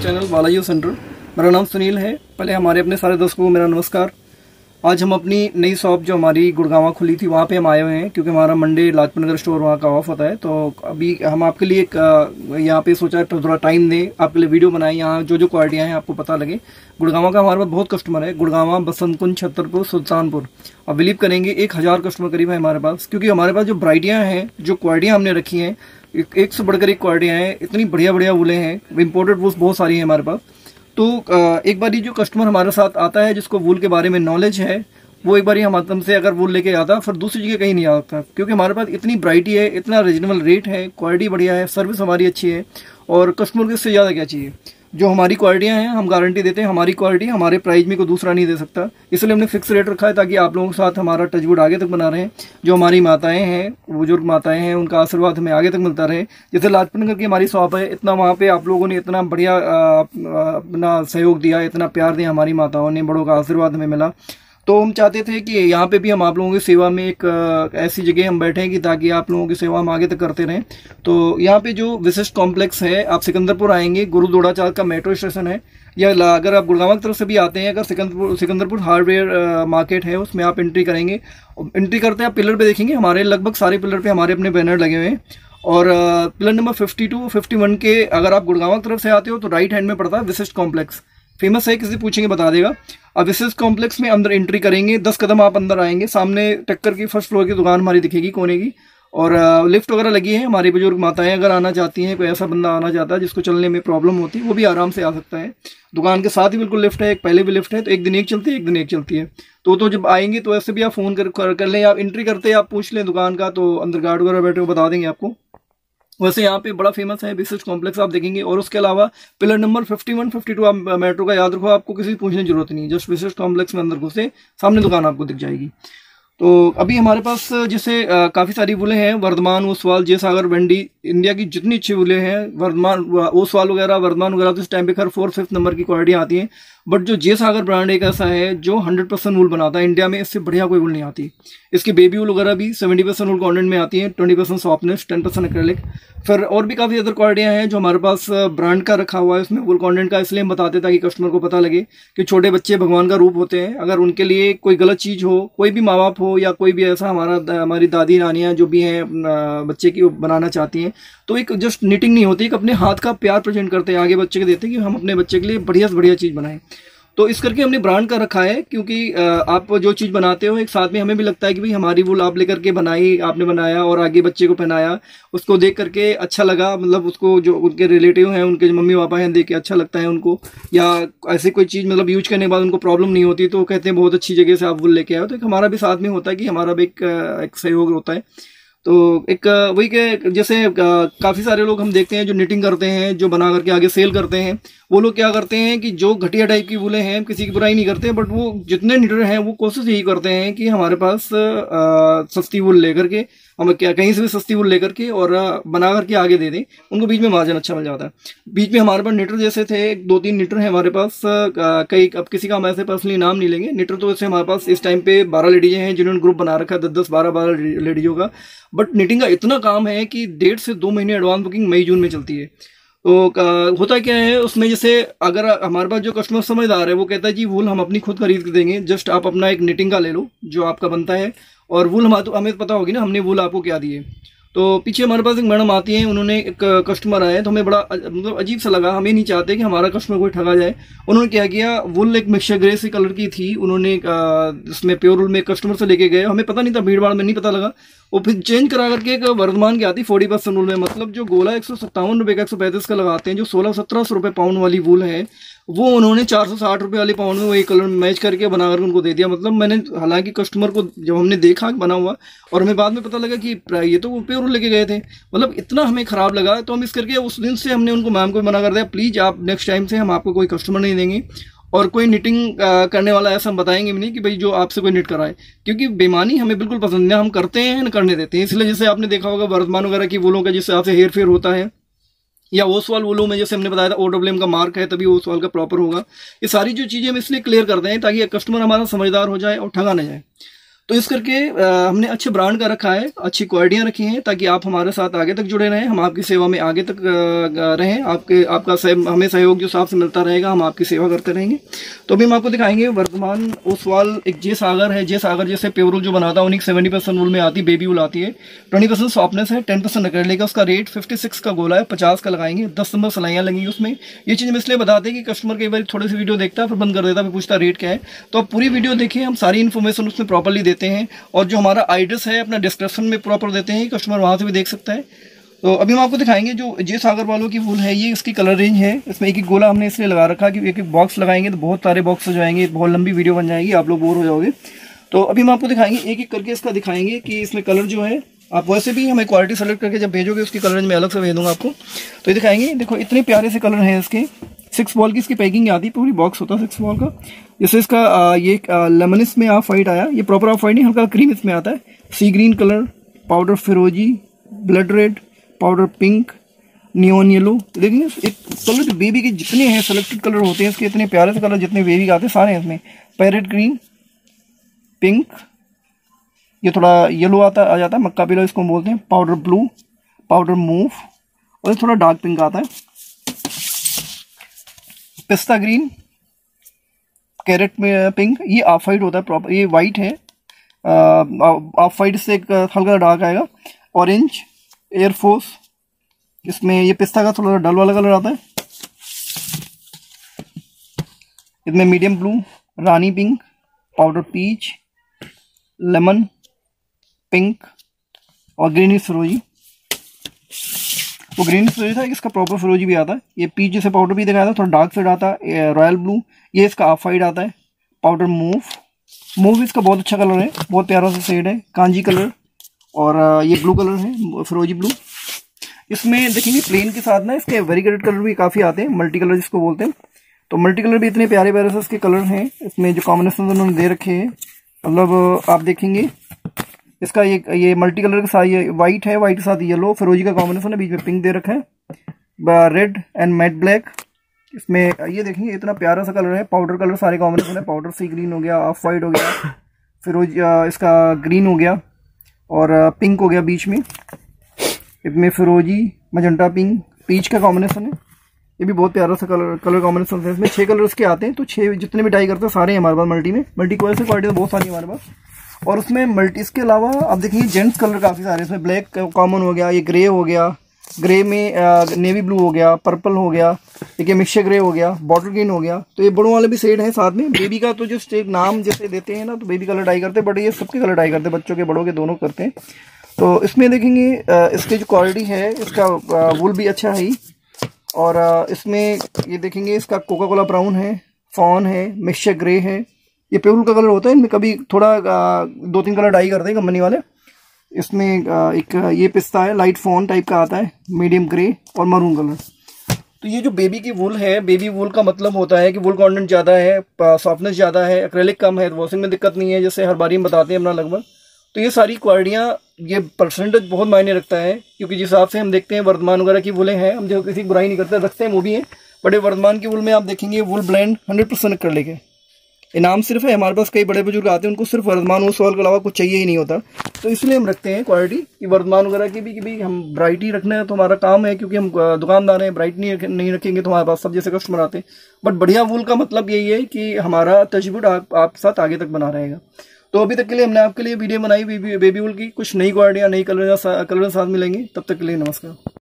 Channel Balaji centre. मेरा नाम सुनील है। पहले हमारे अपने सारे दोस्तों को मेरा नमस्कार। आज हम अपनी नई शॉप जो हमारी गुड़गांव खुली थी वहाँ पे हम आए हुए हैं, क्योंकि हमारा मंडे लाजपत नगर स्टोर वहाँ का ऑफ होता है। तो अभी हम आपके लिए यहाँ पे सोचा है थोड़ा टाइम दें, आपके लिए वीडियो बनाएं, यहाँ जो क्वालिटियाँ हैं आपको पता लगे। गुड़गांव का हमारे पास बहुत कस्टमर है, गुड़गांव, बसंत कुंज, छतरपुर, सुल्तानपुर। आप बिलीव करेंगे 1000 कस्टमर करीब है हमारे पास, क्योंकि हमारे पास जो वराइटियाँ हैं, जो क्वालिटियाँ हमने रखी हैं, एक से बढ़कर एक क्वालिटियाँ हैं, इतनी बढ़िया बढ़िया वूलें हैं, इम्पोर्टेड वूल्स बहुत सारी हैं हमारे पास। तो एक बार ये जो कस्टमर हमारे साथ आता है जिसको वूल के बारे में नॉलेज है, वो एक बार हमसे अगर वूल लेके आता फिर दूसरी जगह कहीं नहीं आता, क्योंकि हमारे पास इतनी वैरायटी है, इतना रीजनेबल रेट है, क्वालिटी बढ़िया है, सर्विस हमारी अच्छी है, और कस्टमर को इससे ज़्यादा क्या चाहिए। जो हमारी क्वालिटियाँ हैं हम गारंटी देते हैं, हमारी क्वालिटी हमारे प्राइस में कोई दूसरा नहीं दे सकता, इसलिए हमने फिक्स रेट रखा है ताकि आप लोगों के साथ हमारा टचवुड आगे तक बना रहे। जो हमारी माताएं हैं, बुजुर्ग माताएं हैं, उनका आशीर्वाद हमें आगे तक मिलता रहे। जैसे लाजपत नगर की हमारी शॉप है, इतना वहाँ पे आप लोगों ने इतना बढ़िया अपना सहयोग दिया, इतना प्यार दिया, हमारी माताओं ने, बड़ों का आशीर्वाद हमें मिला। तो हम चाहते थे कि यहाँ पे भी हम आप लोगों की सेवा में एक ऐसी जगह हम बैठें कि ताकि आप लोगों की सेवा हम आगे तक करते रहें। तो यहाँ पे जो विशिष्ट कॉम्प्लेक्स है, आप सिकंदरपुर आएंगे, गुरु दोड़ाचाल का मेट्रो स्टेशन है, या अगर आप गुड़गांव की तरफ से भी आते हैं, अगर सिकंदरपुर हार्डवेयर मार्केट है, उसमें आप एंट्री करेंगे। एंट्री करते हैं आप पिलर पे देखेंगे, हमारे लगभग सारे पिलर पे हमारे अपने बैनर लगे हुए हैं। और पिलर नंबर 52, 51 के अगर आप गुड़गांव की तरफ से आते हो तो राइट हैंड में पड़ता है विशिष्ट कॉम्प्लेक्स। फेमस है, किसी पूछेंगे बता देगा। अब विशिष्ट कॉम्प्लेक्स में अंदर एंट्री करेंगे, 10 कदम आप अंदर आएंगे, सामने टक्कर की फर्स्ट फ्लोर की दुकान हमारी दिखेगी कोने की, और लिफ्ट वगैरह लगी है। हमारी बुजुर्ग माताएं अगर आना चाहती हैं, कोई ऐसा बंदा आना चाहता है जिसको चलने में प्रॉब्लम होती है, वो भी आराम से आ सकता है। दुकान के साथ ही बिल्कुल लिफ्ट है, एक पहले भी लिफ्ट है, तो एक दिन एक चलती है, एक दिन एक चलती है। तो जब आएंगे तो ऐसे भी आप फोन कर लें, आप एंट्री करते आप पूछ लें दुकान का, तो अंदर गार्ड वगैरह बैठे वो बता देंगे आपको। वैसे यहाँ पे बड़ा फेमस है विशिष्ट कॉम्प्लेक्स, आप देखेंगे। और उसके अलावा पिलर नंबर 51, 52 आप मेट्रो का याद रखो, आपको किसी पूछने की जरूरत नहीं, जस्ट विशिष्ट कॉम्प्लेक्स में अंदर घुसे सामने दुकान आपको दिख जाएगी। तो अभी हमारे पास जैसे काफ़ी सारी वूलें हैं, वर्धमान, ओसवाल, जयसागर, वेंडी, इंडिया की जितनी अच्छी वूलें हैं, वर्धमान, ओसवाल वगैरह, वर्धमान वगैरह, तो इस टाइम पे खैर 4th 5th नंबर की क्वालिटी आती हैं। बट जो जयसागर ब्रांड एक ऐसा है जो 100% वूल बनाता है, इंडिया में इससे बढ़िया कोई वूल नहीं आती। इसकी बेबी वूल वगैरह भी 70% वूल कंटेंट में आती है, 20% सॉफ्टनेस, 10% एक्रेलिक। फिर और भी काफ़ी अदर क्वालिटियाँ हैं जो हमारे पास ब्रांड का रखा हुआ है उसमें वूल कंटेंट का, इसलिए हम बताते हैं ताकि कस्टमर को पता लगे कि छोटे बच्चे भगवान का रूप होते हैं। अगर उनके लिए कोई गलत चीज़ हो, कोई भी माँ बाप हो या कोई भी ऐसा हमारी दादी नानियाँ जो भी हैं बच्चे की बनाना चाहती हैं, तो एक जस्ट निटिंग नहीं होती, एक अपने हाथ का प्यार प्रेजेंट करते हैं, आगे बच्चे को देते हैं कि हम अपने बच्चे के लिए बढ़िया से बढ़िया चीज़ बनाएं। तो इस करके हमने ब्रांड का रखा है, क्योंकि आप जो चीज़ बनाते हो एक साथ में हमें भी लगता है कि भाई हमारी वूल आप लेकर के बनाई, आपने बनाया और आगे बच्चे को पहनाया, उसको देख करके अच्छा लगा, मतलब उसको जो उनके रिलेटिव हैं, उनके जो मम्मी पापा हैं, देख के अच्छा लगता है उनको, या ऐसे कोई चीज़ मतलब यूज करने के बाद उनको प्रॉब्लम नहीं होती, तो कहते हैं बहुत अच्छी जगह से आप वूल लेके आए हो। तो एक हमारा भी साथ में होता है कि हमारा भी एक सहयोग होता है। तो एक वही के जैसे काफ़ी सारे लोग हम देखते हैं जो निटिंग करते हैं, जो बना करके आगे सेल करते हैं, वो लोग क्या करते हैं कि जो घटिया टाइप की वूलें हैं, किसी की बुराई नहीं करते, बट वो जितने निटर हैं वो कोशिश यही करते हैं कि हमारे पास सस्ती वूल लेकर के, हम क्या कहीं से भी सस्ती वूल लेकर के और बना करके आगे दे दें, उनको बीच में मार्जिन अच्छा मिल जाता है। बीच में हमारे पास निटर जैसे थे, 2-3 निटर हैं हमारे पास, कई, अब किसी का हम ऐसे पर्सनली नाम नहीं लेंगे। निटर तो ऐसे हमारे पास इस टाइम पे 12 लेडीजें हैं जिन्होंने ग्रुप बना रखा है, 10-10, 12-12 लेडीजों का। बट निटिंग का इतना काम है कि 1.5 से 2 महीने एडवांस बुकिंग मई जून में चलती है। तो होता क्या है उसमें, जैसे अगर हमारे पास जो कस्टमर समझदार है वो कहता है जी वूल हम अपनी खुद खरीद के देंगे, जस्ट आप अपना एक निटिंग का ले लो जो आपका बनता है, और वूल हमें पता होगी ना हमने वूल आपको क्या दी है। तो पीछे हमारे पास एक मैडम आती हैं, उन्होंने एक कस्टमर आया तो हमें बड़ा मतलब अजीब सा लगा, हमें नहीं चाहते कि हमारा कस्टमर कोई ठगा जाए। उन्होंने क्या किया, वूल एक मिक्सचर ग्रे सी कलर की थी, उन्होंने इसमें प्योर वूल में कस्टमर से लेके गए, हमें पता नहीं था, भीड़ भाड़ में नहीं पता लगा, वो फिर चेंज करा करके एक वर्धमान की आती 40% वूल में, मतलब जो गोला 157 रुपये का 135 का लगाते हैं, जो 1600-1700 रुपये पाउंड वाली वूल है, वो उन्होंने 460 रुपये वाले पाउंड में वही कलर मैच करके बना करके उनको दे दिया। मतलब मैंने, हालांकि कस्टमर को जब हमने देखा बना हुआ, और हमें बाद में पता लगा कि ये तो वो प्योर लेके गए थे, मतलब इतना हमें खराब लगा। तो हम इस करके उस दिन से हमने उनको, मैम को मना कर दिया, प्लीज़ आप नेक्स्ट टाइम से हम आपको कोई कस्टमर नहीं देंगे, और कोई निटिंग करने वाला ऐसा हम बताएंगे भी नहीं कि भाई जो आपसे कोई निट कराए, क्योंकि बेईमानी हमें बिल्कुल पसंद नहीं, हम करते हैं न करने देते हैं। इसलिए जैसे आपने देखा होगा वर्धमान वगैरह की वूलों का जिससे आपसे हेर फेर होता है, या ओसवाल वूलों में जैसे हमने बताया था OWM का मार्क है तभी ओसवाल का प्रॉपर होगा। ये सारी जो चीज़ें हम इसलिए क्लियर करते हैं ताकि कस्टमर हमारा समझदार हो जाए और ठगा न जाए। तो इस करके हमने अच्छे ब्रांड का रखा है, अच्छी क्वालिटियाँ रखी हैं, ताकि आप हमारे साथ आगे तक जुड़े रहें, हम आपकी सेवा में आगे तक रहें, आपका हमें सहयोग जो साफ से मिलता रहेगा, हम आपकी सेवा करते रहेंगे। तो अभी हम आपको दिखाएंगे वर्धमान ओसवाल एक जे सागर है। जे सागर जैसे प्योर वूल जो बनाता है उन्हीं 70% वूल में आती है, बेबी वूल आती है, 20% सॉफ्टनेस है, 10% नकड़ लेगा। उसका रेट 56 का गोला है, 50 का लगाएंगे, 10 नंबर सिलाइयाँ लगेंगी उसमें। ये चीज़ हम इसलिए बताते हैं कि कस्टमर कई बार थोड़ी सी वीडियो देखता है फिर बंद कर देता है, पूछता रेट क्या है। तो आप पूरी वीडियो देखिए, हम सारी इन्फॉर्मेशन उसमें प्रॉपरली देते हैं, और जो हमारा एड्रेस है अपना डिस्क्रिप्शन में प्रॉपर देते हैं, कस्टमर वहाँ से भी देख सकता है। तो अभी हम आपको दिखाएंगे जो जे सागर वालों की वूल है, ये इसकी कलर रेंज है। इसमें एक एक गोला हमने इसलिए लगा रखा कि एक एक बॉक्स लगाएंगे तो बहुत सारे बॉक्स हो जाएंगे, बहुत लंबी वीडियो बन जाएगी, आप लोग बोर हो जाओगे। तो अभी हम आपको दिखाएंगे एक एक करके इसका दिखाएंगे कि इसमें कलर जो है, आप वैसे भी हमें क्वालिटी सेलेक्ट करके जब भेजोगे उसकी कलर रेंज मैं अलग से भेज दूंगा आपको। तो ये दिखाएंगे, देखो इतने प्यारे से कलर हैं इसके। 6 बॉल की इसकी पैकिंग आती है, पूरी बॉक्स होता है 6 बॉल का। जैसे इसका ये लेमनिस में ऑफ वाइट आया, ये प्रॉपर ऑफ वाइट नहीं, हल्का क्रीम इसमें आता है। सी ग्रीन कलर, पाउडर फिरोजी, blood red, powder pink, neon yellow. देखेंगे एक कलर जो बेबी के जितने हैं सेलेक्टेड कलर होते हैं इसके, इतने प्यारे से कलर जितने बेबी के आते हैं सारे हैं इसमें। पैरेट ग्रीन, पिंक, ये थोड़ा येलो आ जाता है, मक्का पीला इसको बोलते हैं, पाउडर ब्लू, पाउडर मूव, और ये थोड़ा डार्क पिंक आता है। पिस्ता ग्रीन, कैरेट में पिंक, ये ऑफ वाइट होता है प्रॉपर, ये वाइट है, ऑफ वाइट से एक हल्का डार्क आएगा। ऑरेंज, एयरफोर्स, इसमें ये पिस्ता का थोड़ा डल वाला कलर आता है। इसमें medium blue, rani pink, powder peach, lemon, pink, और ग्रीनिश फिरोजी। वो ग्रीनिश फिरोजी था, इसका प्रॉपर फिरोजी भी आता है। ये पीच जैसे पाउडर भी दिखाया था, थोड़ा डार्क शेड आता है। रॉयल ब्लू, ये इसका ऑफ वाइट आता है। पाउडर मूव इसका बहुत अच्छा कलर है, बहुत प्यारा सा शेड है, कांजी कलर। और ये ब्लू कलर है, फिरोजी ब्लू। इसमें देखेंगे प्लेन के साथ ना इसके वेरीगेटेड कलर भी काफ़ी आते हैं, मल्टी कलर जिसको बोलते हैं। तो मल्टी कलर भी इतने प्यारे प्यारे से इसके कलर हैं। इसमें जो कॉम्बिनेशन उन्होंने दे रखे हैं, मतलब आप देखेंगे इसका ये मल्टी कलर के साथ, ये वाइट है, वाइट के साथ येलो फिरोजी का कॉम्बिनेशन है, बीच में पिंक दे रखा है, रेड एंड मैट ब्लैक। इसमें ये देखेंगे इतना प्यारा सा कलर है, पाउडर कलर सारे कॉम्बिनेशन है। पाउडर सी ग्रीन हो गया, ऑफ वाइट हो गया, फिरोजी इसका ग्रीन हो गया, और पिंक हो गया बीच में। इसमें फिरोजी, मजंटा पिंक, पीच का कॉम्बिनेशन है। ये भी बहुत प्यारा सा कलर कॉम्बिनेशन है। इसमें 6 कलर्स के आते हैं, तो 6 जितने भी डाई करते हैं सारे हैं हमारे पास मल्टी में। मल्टी को ऐसे क्वालिटी बहुत सारी हमारे पास। और उसमें मल्टी, इसके अलावा आप देखेंगे जेंट्स कलर काफ़ी सारे, इसमें ब्लैक कॉमन हो गया, ये ग्रे हो गया, ग्रे में नेवी ब्लू हो गया, पर्पल हो गया, देखिए मिक्सचर ग्रे हो गया, बॉटल ग्रीन हो गया। तो ये बड़ों वाले भी शेड हैं साथ में। बेबी का तो जस्ट एक नाम जैसे देते हैं ना, तो बेबी कलर डाई करते हैं, बट ये सबके कलर डाई करते हैं, बच्चों के बड़ों के दोनों करते हैं। तो इसमें देखेंगे इसकी जो क्वालिटी है, इसका वूल भी अच्छा है ही। और इसमें ये देखेंगे इसका कोका कोला ब्राउन है, फॉन है, मिक्सचर ग्रे है, ये प्योर का कलर होता है। इनमें कभी थोड़ा 2-3 कलर डाई करते हैं कंपनी वाले। इसमें एक ये पिस्ता है, लाइट फॉन टाइप का आता है, मीडियम ग्रे और मरून कलर। तो ये जो बेबी की वूल है, बेबी वूल का मतलब होता है कि वूल कंटेंट ज़्यादा है, सॉफ्टनेस ज़्यादा है, एक्रेलिक कम है, वॉशिंग में दिक्कत नहीं है, जैसे हर बारी हम बताते हैं अपना लगभग। तो ये सारी क्वालिटियाँ, ये परसेंटेज बहुत मायने रखता है, क्योंकि जिस हिसाब से हम देखते हैं वर्धमान वगैरह की वूलें हैं, हम जो किसी की बुराई नहीं करते, रखते हैं वो भी हैं, बट ये वर्धमान की वूल में आप देखेंगे वूल ब्लेंड 100% कर लेके इनाम सिर्फ है। हमारे पास कई बड़े बुजुर्ग आते हैं, उनको सिर्फ वर्धमान ओसवाल के अलावा कुछ चाहिए ही नहीं होता, तो इसलिए हम रखते हैं क्वालिटी कि वर्धमान वगैरह की भी हम ब्राइटी रखना है तो हमारा काम है, क्योंकि हम दुकानदार हैं, ब्राइट नहीं रखेंगे तो हमारे पास सब जैसे कस्टमर आते हैं। बट बढ़िया वूल का मतलब यही है कि हमारा तजबुट आपके साथ आगे तक बना रहेगा। तो अभी तक के लिए हमने आपके लिए वीडियो बनाई बेबी वूल की, कुछ नई क्वालिटियाँ, नई कलर साथ मिलेंगे। तब तक के लिए नमस्कार।